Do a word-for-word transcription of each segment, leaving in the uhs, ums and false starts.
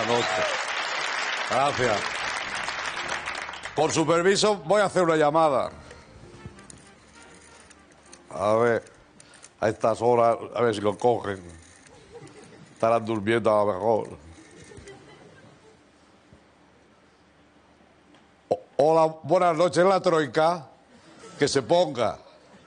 Buenas noches. Gracias. Con su permiso, voy a hacer una llamada. A ver, a estas horas, a ver si lo cogen. Estarán durmiendo a lo mejor. O- Hola, buenas noches, la troika. Que se ponga.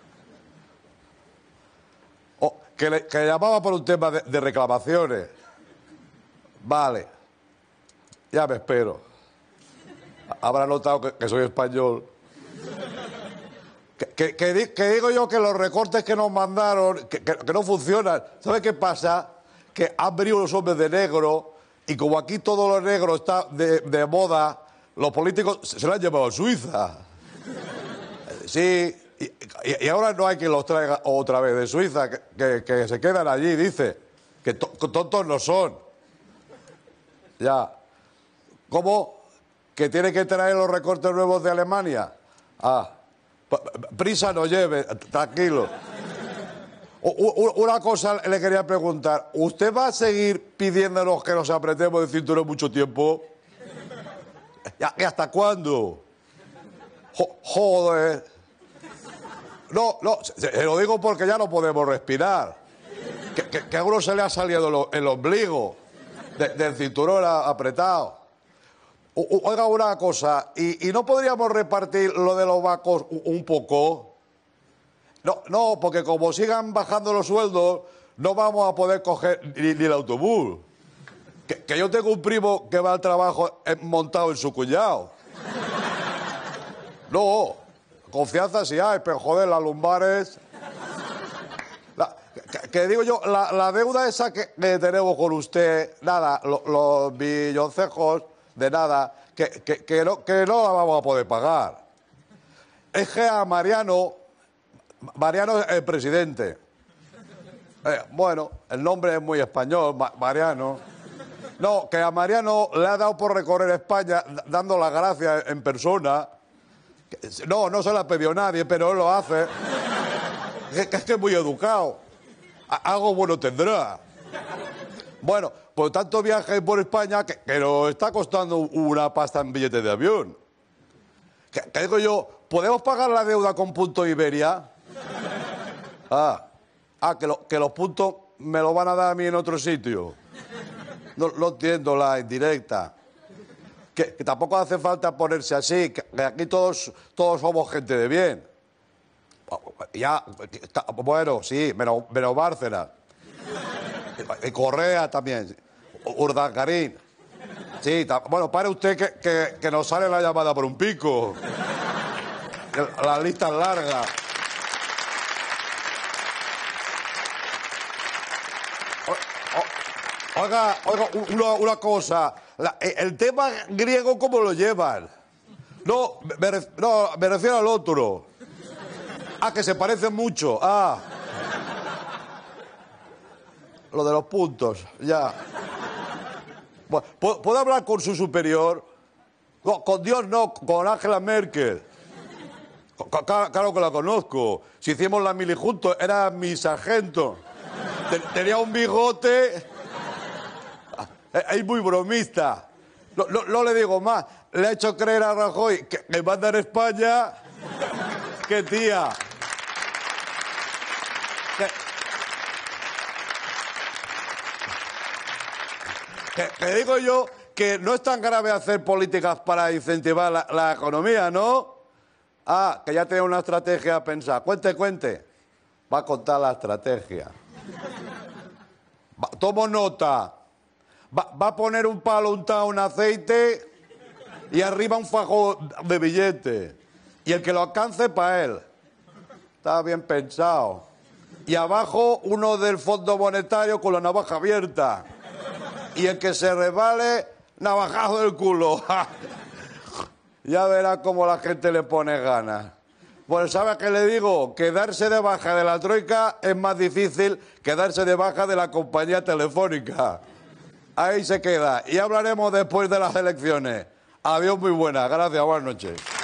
Oh, que, le, que le llamaba por un tema de, de reclamaciones. Vale. Ya me espero. Habrá notado que, que soy español. Que, que, que, di, que digo yo que los recortes que nos mandaron, que, que, que no funcionan. ¿Sabe qué pasa? Que han venido los hombres de negro y como aquí todo lo negro está de, de moda, los políticos se, se lo han llevado a Suiza. Sí, y, y, y ahora no hay quien los traiga otra vez de Suiza, que, que, que se quedan allí, dice. Que to, tontos no son. Ya. ¿Cómo? ¿Que tiene que traer los recortes nuevos de Alemania? Ah, prisa no lleve, tranquilo. Una cosa le quería preguntar. ¿Usted va a seguir pidiéndonos que nos apretemos el cinturón mucho tiempo? ¿Y hasta cuándo? Joder. No, no, se lo digo porque ya no podemos respirar. Que, que, que a uno se le ha salido el ombligo de, del cinturón apretado. Oiga una cosa, ¿y, ¿y no podríamos repartir lo de los vacos un poco? No, no, porque como sigan bajando los sueldos, no vamos a poder coger ni, ni el autobús. Que, que yo tengo un primo que va al trabajo montado en su cuñado. No, confianza sí hay, pero joder, las lumbares... La, que, que digo yo, la, la deuda esa que, que tenemos con usted, nada, lo, los milloncejos... de nada, que, que, que, no, que no la vamos a poder pagar. Es que a Mariano, Mariano es el presidente. Eh, bueno, el nombre es muy español, Ma, Mariano. No, que a Mariano le ha dado por recorrer España dando las gracias en persona. No, no se la pidió nadie, pero él lo hace. Es que es que es muy educado. Algo bueno tendrá. Bueno, por tanto viaje por España que, que nos está costando una pasta en billetes de avión. Que, que digo yo, ¿podemos pagar la deuda con punto Iberia? Ah, ah que, lo, que los puntos me los van a dar a mí en otro sitio. No, no entiendo la indirecta. Que, que tampoco hace falta ponerse así, que, que aquí todos, todos somos gente de bien. Ya, bueno, sí, menos, menos Bárcenas. Y Correa también. Urdangarín. Sí, bueno, pare usted que, que, que nos sale la llamada por un pico. La lista es larga. Oiga, oiga, una, una cosa. La, el tema griego, ¿cómo lo llevan? No me, no, me refiero al otro. Ah, que se parecen mucho. Ah. Lo de los puntos, ya. Bueno, ¿puedo hablar con su superior? No, con Dios no, con Angela Merkel. Claro que la conozco. Si hicimos la mili juntos, era mi sargento. Tenía un bigote. Es muy bromista. No, no, no le digo más. Le ha hecho creer a Rajoy que me manda en España. ¡Qué tía! Que, que, que digo yo que no es tan grave hacer políticas para incentivar la, la economía, ¿no? Ah, que ya tiene una estrategia pensada. Cuente, cuente. Va a contar la estrategia. Va, tomo nota. Va, va a poner un palo untado en aceite y arriba un fajo de billete. Y el que lo alcance para él. Está bien pensado. Y abajo uno del Fondo Monetario con la navaja abierta. Y el que se resbale, navajazo del culo. Ya verá cómo la gente le pone ganas. Pues ¿sabe qué le digo? Que darse de baja de la troika es más difícil que darse de baja de la compañía telefónica. Ahí se queda. Y hablaremos después de las elecciones. Adiós, muy buenas. Gracias, buenas noches.